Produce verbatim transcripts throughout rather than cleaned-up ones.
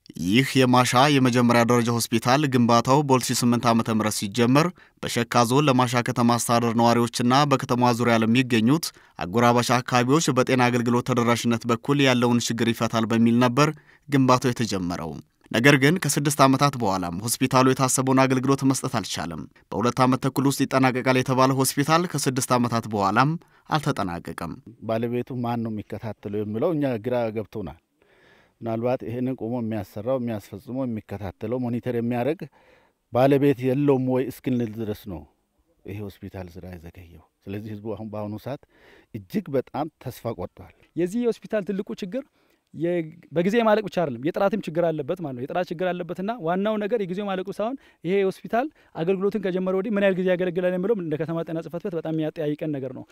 ይህ የማሻ የመጀመሪያ ደረጃ ሆስፒታል ግንባታው በ2008 ዓመተ ምህረት ሲጀመር በሸካ ዞን ለማሻ ከተማ አስተዳደር ነዋሪዎችና በከተማዋ ዙሪያ ለሚገኙት አጎራባች አካባቢዎች በጤና አገልግሎት ተደራሽነት በኩል ያለውን ችግር ይፈታል በሚል ነበር ግንባታው የተጀመረው። ነገር ግን ከስድስት ዓመታት በኋላም ሆስፒታሉ የታሰበውን አገልግሎት መስጠት አልቻለም። በሁለት ዓመት ተኩል ውስጥ ይጠናቀቃል የተባለው ሆስፒታል ከስድስት ዓመታት በኋላም አልተጠናቀቀም። ባለቤቱ ማን ነው የሚከታተለው የሚለው እኛ ግራ ገብቶናል። ምናልባት ይሄንን ቆሞ የሚያሰራው የሚያስፈጽመው የሚከታተለው ሞኒተር የሚያደርግ ባለቤት የለውም ወይ እስክንል ድረስ ነው ይሄ ሆስፒታል ስራ የዘገየው። ስለዚህ ህዝቡ አሁን በአሁኑ ሰዓት እጅግ በጣም ተስፋ ቆርጧል። የዚህ ሆስፒታል ትልቁ ችግር በጊዜ ማለቅ ብቻ አይደለም፣ የጥራትም ችግር አለበት ማለት ነው። የጥራት ችግር አለበትና ዋናው ነገር የጊዜው ማለቁ ሳይሆን ይሄ ሆስፒታል አገልግሎትን ከጀመረ ወዲህ ምን ያህል ጊዜ ያገለግላል የሚለው እንደ ከተማ ጤና ጽሕፈት ቤት በጣም የሚያጠያይቀን ነገር ነው።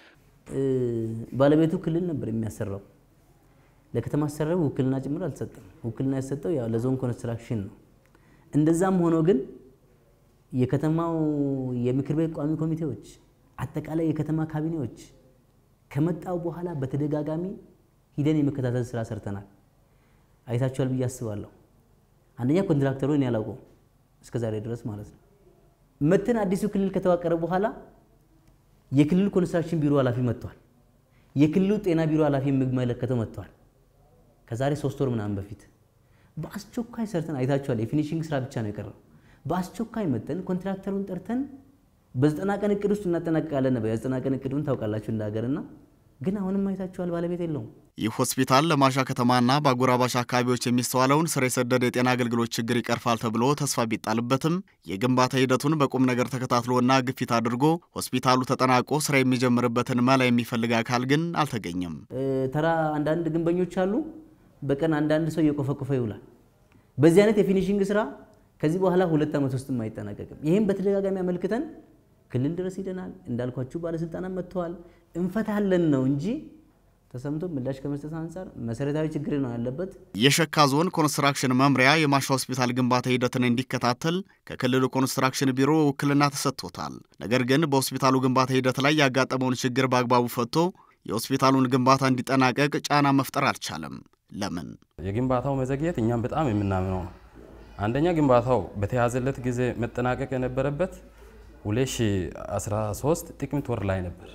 ባለቤቱ ክልል ነበር የሚያሰራው። ለከተማ አስተዳደሩ ውክልና ጭምር አልተሰጠም። ውክልና የተሰጠው ያው ለዞን ኮንስትራክሽን ነው። እንደዛም ሆኖ ግን የከተማው የምክር ቤት ቋሚ ኮሚቴዎች አጠቃላይ የከተማ ካቢኔዎች ከመጣው በኋላ በተደጋጋሚ ሂደን የመከታተል ስራ ሰርተናል። አይታችኋል ብዬ አስባለሁ። አንደኛ ኮንትራክተሩን ያላውቀው እስከዛሬ ድረስ ማለት ነው። መተን አዲሱ ክልል ከተዋቀረ በኋላ የክልሉ ኮንስትራክሽን ቢሮ ኃላፊ መጥቷል። የክልሉ ጤና ቢሮ ኃላፊ የሚመለከተው መጥቷል። ከዛሬ ሶስት ወር ምናምን በፊት በአስቸኳይ ሰርተን አይታችኋል። የፊኒሺንግ ስራ ብቻ ነው የቀረው። በአስቸኳይ መተን ኮንትራክተሩን ጠርተን በዘጠና ቀን እቅድ ውስጥ እናጠናቅቃለን ነበር። የዘጠና ቀን እቅዱን ታውቃላችሁ እንዳገርና ግን አሁንም አይታችኋል ባለቤት የለውም። ይህ ሆስፒታል ለማሻ ከተማና በአጎራባች አካባቢዎች የሚስተዋለውን ስር የሰደደ የጤና አገልግሎት ችግር ይቀርፋል ተብሎ ተስፋ ቢጣልበትም የግንባታ ሂደቱን በቁም ነገር ተከታትሎና ግፊት አድርጎ ሆስፒታሉ ተጠናቆ ስራ የሚጀምርበትን መላ የሚፈልግ አካል ግን አልተገኘም። ተራ አንዳንድ ግንበኞች አሉ። በቀን አንዳንድ ሰው እየቆፈቆፈ ይውላል። በዚህ አይነት የፊኒሺንግ ስራ ከዚህ በኋላ ሁለት ዓመት ውስጥ አይጠናቀቅም። ይሄን በተደጋጋሚ አመልክተን ክልል ድረስ ሄደናል። እንዳልኳችሁ ባለስልጣናት መጥተዋል። እንፈታለን ነው እንጂ ተሰምቶ ምላሽ ከመስጠት አንፃር መሰረታዊ ችግር ነው ያለበት። የሸካ ዞን ኮንስትራክሽን መምሪያ የማሻ ሆስፒታል ግንባታ ሂደትን እንዲከታተል ከክልሉ ኮንስትራክሽን ቢሮ ውክልና ተሰጥቶታል። ነገር ግን በሆስፒታሉ ግንባታ ሂደት ላይ ያጋጠመውን ችግር በአግባቡ ፈቶ የሆስፒታሉን ግንባታ እንዲጠናቀቅ ጫና መፍጠር አልቻለም። ለምን? የግንባታው መዘግየት እኛም በጣም የምናምነው ነው። አንደኛ ግንባታው በተያዘለት ጊዜ መጠናቀቅ የነበረበት ሁለት ሺህ አስራ ሶስት ጥቅምት ወር ላይ ነበር።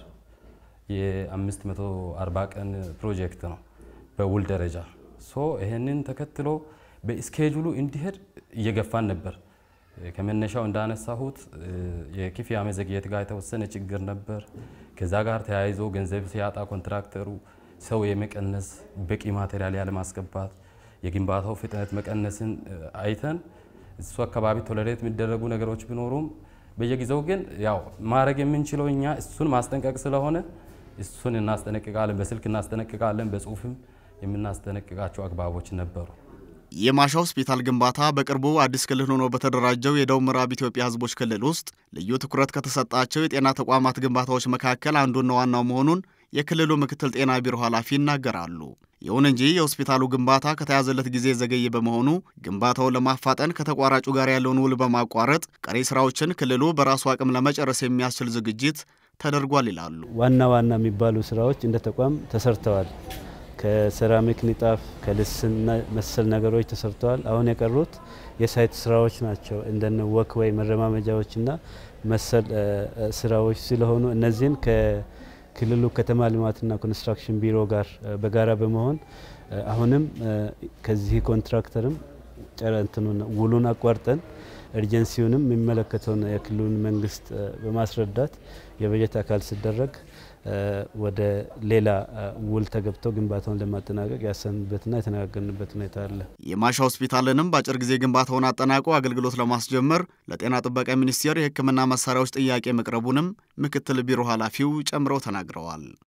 የ540 ቀን ፕሮጀክት ነው በውል ደረጃ ሶ ይሄንን ተከትሎ በስኬጁሉ እንዲሄድ እየገፋን ነበር። ከመነሻው እንዳነሳሁት የክፍያ መዘግየት ጋር የተወሰነ ችግር ነበር። ከዛ ጋር ተያይዞ ገንዘብ ሲያጣ ኮንትራክተሩ ሰው የመቀነስ በቂ ማቴሪያል ያለ ማስገባት የግንባታው ፍጥነት መቀነስን አይተን እሱ አካባቢ ቶለሬት የሚደረጉ ነገሮች ቢኖሩም በየጊዜው ግን ያው ማድረግ የምንችለው እኛ እሱን ማስጠንቀቅ ስለሆነ እሱን እናስጠነቅቃለን። በስልክ እናስጠነቅቃለን፣ በጽሁፍም የምናስጠነቅቃቸው አግባቦች ነበሩ። የማሻ ሆስፒታል ግንባታ በቅርቡ አዲስ ክልል ሆኖ በተደራጀው የደቡብ ምዕራብ ኢትዮጵያ ህዝቦች ክልል ውስጥ ልዩ ትኩረት ከተሰጣቸው የጤና ተቋማት ግንባታዎች መካከል አንዱና ዋናው መሆኑን የክልሉ ምክትል ጤና ቢሮ ኃላፊ ይናገራሉ። ይሁን እንጂ የሆስፒታሉ ግንባታ ከተያዘለት ጊዜ ዘገየ በመሆኑ ግንባታውን ለማፋጠን ከተቋራጩ ጋር ያለውን ውል በማቋረጥ ቀሪ ስራዎችን ክልሉ በራሱ አቅም ለመጨረስ የሚያስችል ዝግጅት ተደርጓል ይላሉ። ዋና ዋና የሚባሉ ስራዎች እንደ ተቋም ተሰርተዋል። ከሴራሚክ ንጣፍ ከልስና መሰል ነገሮች ተሰርተዋል። አሁን የቀሩት የሳይት ስራዎች ናቸው። እንደነ ወክ ወይ መረማመጃዎችና መሰል ስራዎች ስለሆኑ እነዚህን ከክልሉ ከተማ ልማትና ኮንስትራክሽን ቢሮ ጋር በጋራ በመሆን አሁንም ከዚህ ኮንትራክተርም ጨረንቱን ውሉን አቋርጠን ኤጀንሲውንም የሚመለከተውን የክልሉን መንግስት በማስረዳት የበጀት አካል ሲደረግ ወደ ሌላ ውል ተገብቶ ግንባታውን ለማጠናቀቅ ያሰንበትና የተነጋገርንበት ሁኔታ አለ። የማሻ ሆስፒታልንም በአጭር ጊዜ ግንባታውን አጠናቆ አገልግሎት ለማስጀመር ለጤና ጥበቃ ሚኒስቴር የሕክምና መሳሪያዎች ጥያቄ መቅረቡንም ምክትል ቢሮ ኃላፊው ጨምረው ተናግረዋል።